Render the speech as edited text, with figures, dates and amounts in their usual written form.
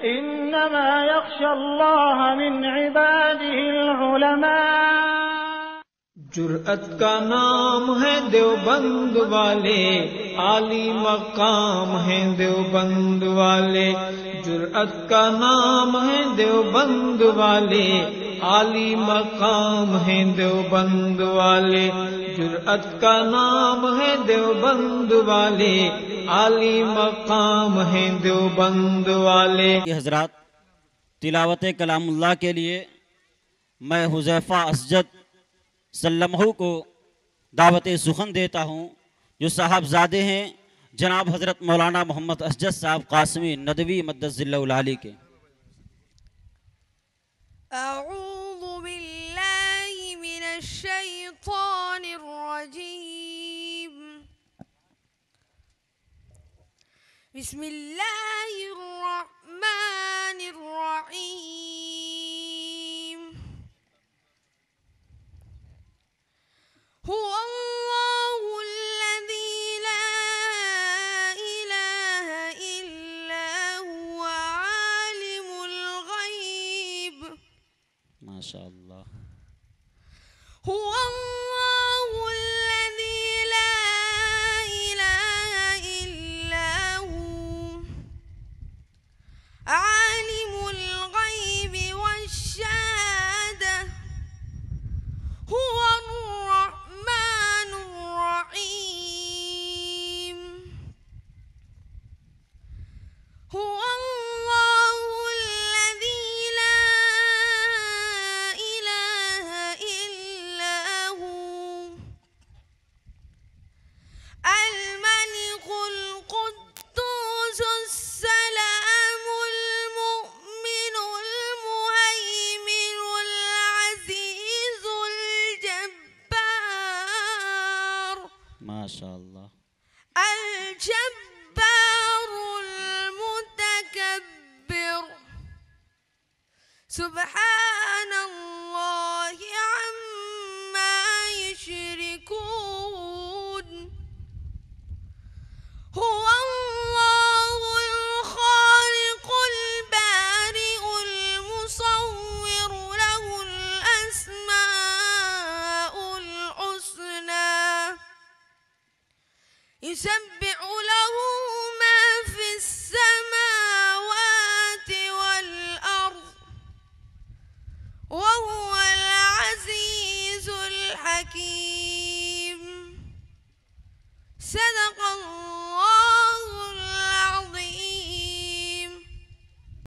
إنما يخشى الله من عباده العلماء. جرأت کا نام ہے دیوبند والے، عالی مقام ہے دیوبند والے. جرأت کا نام ہے دیوبند والے، عالی مقام ہے دیوبند والے. جرأت کا نام ہے دیوبند والے، عالی مقام ہے دیوبند والے. حضرات، تلاوت کلام اللہ کے لیے میں حذیفہ اسجد سلمہ کو دعوت سخن دیتا ہوں، جو صاحبزادے ہیں جناب حضرت مولانا محمد اسجد صاحب قاسمی ندوی مدد ذلہ العالی کے. اعوذ باللہ من الشیطان الرجیم. بسم اللہ الرحمن الرحیم. هو الله الذي لا إله إلا هو عالم الغيب. ما شاء اللہ. هو الله الذي لا إله إلا هو عالم الغيب والشهادة. هو الرحمن الرحيم. هو الله الذي لا إله إلا هو الملك القدوس السلام المؤمن المهيمن العزيز الجبار. ما شاء اللہ. الجبار المتكبر. سبحان